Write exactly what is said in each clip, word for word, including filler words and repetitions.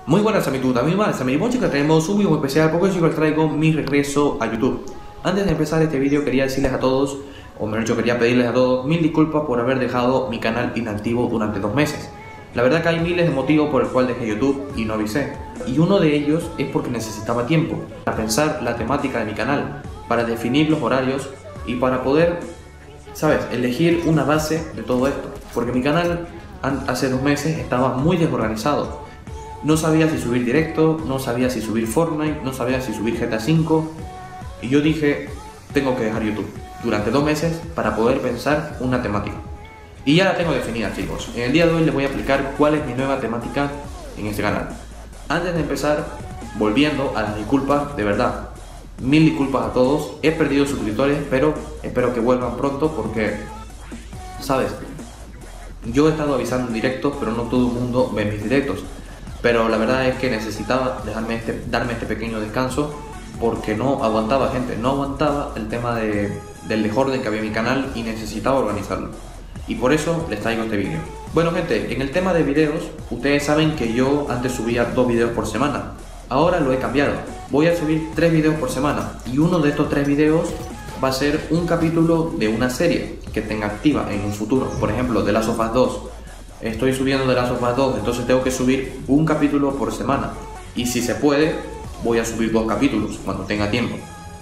Muy buenas amigos, también más amigos, chicos, tenemos un video muy especial porque hoy os traigo mi regreso a YouTube. Antes de empezar este video quería decirles a todos, o mejor dicho quería pedirles a todos mil disculpas por haber dejado mi canal inactivo durante dos meses. La verdad que hay miles de motivos por el cual dejé YouTube y no avisé. Y uno de ellos es porque necesitaba tiempo para pensar la temática de mi canal, para definir los horarios y para poder, ¿sabes?, elegir una base de todo esto. Porque mi canal hace dos meses estaba muy desorganizado. No sabía si subir directo, no sabía si subir Fortnite, no sabía si subir G T A cinco. Y yo dije, tengo que dejar YouTube durante dos meses para poder pensar una temática. Y ya la tengo definida, chicos. En el día de hoy les voy a explicar cuál es mi nueva temática en este canal. Antes de empezar, volviendo a las disculpas, de verdad, mil disculpas a todos. He perdido suscriptores, pero espero que vuelvan pronto porque, ¿sabes? Yo he estado avisando en directos, pero no todo el mundo ve mis directos. Pero la verdad es que necesitaba dejarme este, darme este pequeño descanso porque no aguantaba, gente, no aguantaba el tema de, del desorden que había en mi canal y necesitaba organizarlo. Y por eso les traigo este vídeo. Bueno, gente, en el tema de videos, ustedes saben que yo antes subía dos videos por semana. Ahora lo he cambiado. Voy a subir tres videos por semana y uno de estos tres videos va a ser un capítulo de una serie que tenga activa en un futuro. Por ejemplo, The Last of Us dos. Estoy subiendo The Last of Us dos, entonces tengo que subir un capítulo por semana. Y si se puede, voy a subir dos capítulos cuando tenga tiempo.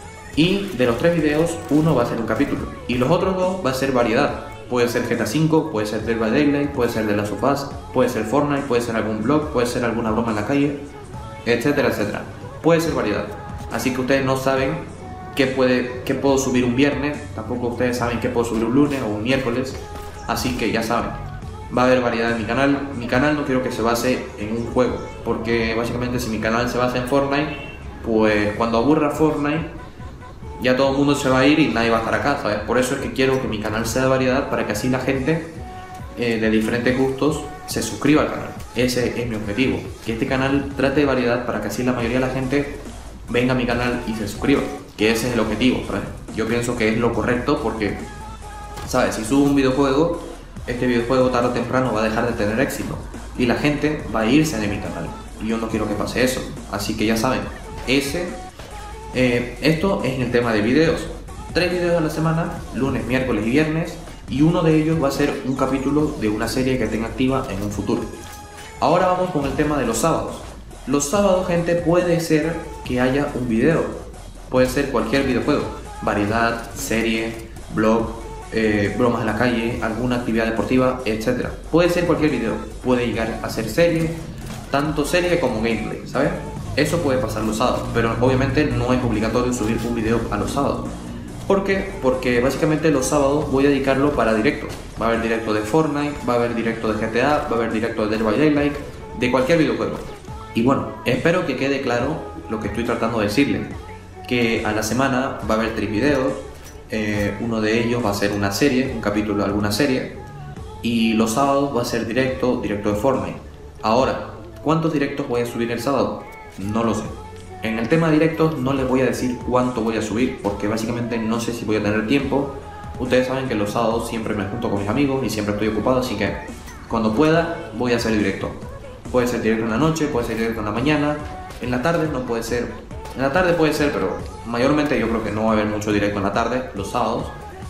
Y de los tres videos, uno va a ser un capítulo. Y los otros dos va a ser variedad. Puede ser G T A cinco, puede ser Dead by Daylight, puede ser The Last of Us, puede ser Fortnite, puede ser algún vlog, puede ser alguna broma en la calle, etcétera, etcétera. Puede ser variedad. Así que ustedes no saben qué, puede, qué puedo subir un viernes, tampoco ustedes saben qué puedo subir un lunes o un miércoles. Así que ya saben. Va a haber variedad en mi canal. Mi canal no quiero que se base en un juego, porque básicamente si mi canal se basa en Fortnite, pues cuando aburra Fortnite, ya todo el mundo se va a ir y nadie va a estar acá, ¿sabes? Por eso es que quiero que mi canal sea de variedad, para que así la gente eh, de diferentes gustos se suscriba al canal. Ese es mi objetivo, que este canal trate de variedad para que así la mayoría de la gente venga a mi canal y se suscriba, que ese es el objetivo, ¿sabes? Yo pienso que es lo correcto porque, ¿sabes? Si subo un videojuego, este videojuego tarde o temprano va a dejar de tener éxito y la gente va a irse de mi canal y yo no quiero que pase eso. Así que ya saben, ese eh, esto es en el tema de videos. Tres videos a la semana, lunes, miércoles y viernes, y uno de ellos va a ser un capítulo de una serie que tenga activa en un futuro. Ahora vamos con el tema de los sábados. Los sábados, gente, puede ser que haya un video, puede ser cualquier videojuego, variedad, serie, blog, Eh, bromas en la calle, alguna actividad deportiva, etcétera. Puede ser cualquier video, puede llegar a ser serie, tanto serie como gameplay, ¿sabes? Eso puede pasar los sábados, pero obviamente no es obligatorio subir un video a los sábados. ¿Por qué? Porque básicamente los sábados voy a dedicarlo para directos. Va a haber directo de Fortnite, va a haber directo de G T A, va a haber directo de Dead by Daylight, de cualquier videojuego. Y bueno, espero que quede claro lo que estoy tratando de decirles, que a la semana va a haber tres videos. Eh, uno de ellos va a ser una serie, un capítulo de alguna serie, y los sábados va a ser directo, directo de Fortnite. Ahora, ¿cuántos directos voy a subir el sábado? No lo sé. En el tema de directos no les voy a decir cuánto voy a subir, porque básicamente no sé si voy a tener tiempo. Ustedes saben que los sábados siempre me junto con mis amigos y siempre estoy ocupado, así que cuando pueda voy a hacer directo. Puede ser directo en la noche, puede ser directo en la mañana, en la tarde no puede ser. En la tarde puede ser, pero mayormente yo creo que no va a haber mucho directo en la tarde, los sábados.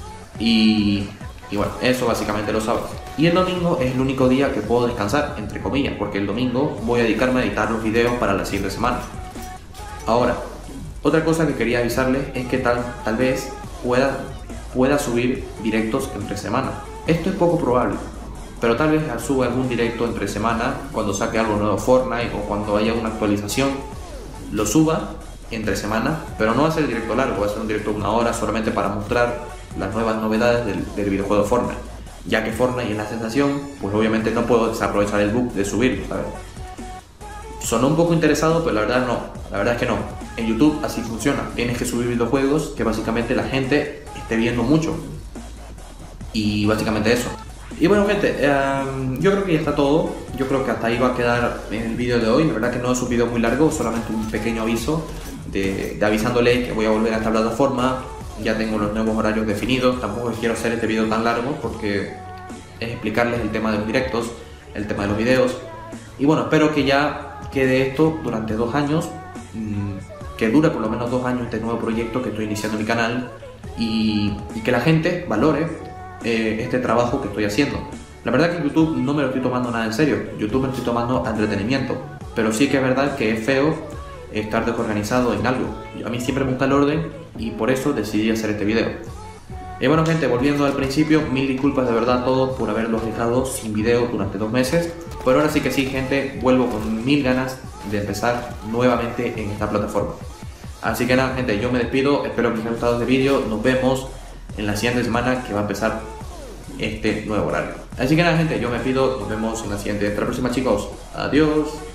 Y, y bueno, eso básicamente los sábados. Y el domingo es el único día que puedo descansar, entre comillas, porque el domingo voy a dedicarme a editar los videos para la siguiente semana. Ahora, otra cosa que quería avisarles es que tal, tal vez pueda, pueda subir directos entre semana. Esto es poco probable, pero tal vez suba algún directo entre semana cuando saque algo nuevo Fortnite o cuando haya una actualización. Lo suba entre semana, pero no va a ser directo largo, va a ser un directo de una hora solamente para mostrar las nuevas novedades del, del videojuego Fortnite. Ya que Fortnite es la sensación, pues obviamente no puedo desaprovechar el bug de subirlo, ¿sabes? Sonó un poco interesado, pero la verdad no, la verdad es que no. En YouTube así funciona, tienes que subir videojuegos que básicamente la gente esté viendo mucho. Y básicamente eso. Y bueno, gente, eh, yo creo que ya está todo. Yo creo que hasta ahí va a quedar en el vídeo de hoy. La verdad que no es un vídeo muy largo, solamente un pequeño aviso de, de avisándole que voy a volver a esta plataforma. Ya tengo los nuevos horarios definidos. Tampoco quiero hacer este vídeo tan largo porque es explicarles el tema de los directos, el tema de los videos. Y bueno, espero que ya quede esto durante dos años, mmm, que dure por lo menos dos años este nuevo proyecto que estoy iniciando en mi canal y, y que la gente valore eh, este trabajo que estoy haciendo. La verdad que YouTube no me lo estoy tomando nada en serio, YouTube me lo estoy tomando a entretenimiento, pero sí que es verdad que es feo estar desorganizado en algo. A mí siempre me gusta el orden y por eso decidí hacer este video. Y bueno gente, volviendo al principio, mil disculpas de verdad a todos por haberlos dejado sin video durante dos meses, pero ahora sí que sí gente, vuelvo con mil ganas de empezar nuevamente en esta plataforma. Así que nada gente, yo me despido, espero que les haya gustado este vídeo, nos vemos en la siguiente semana que va a empezar este nuevo horario. Así que nada gente, yo me despido, nos vemos en la siguiente, hasta la próxima chicos, adiós.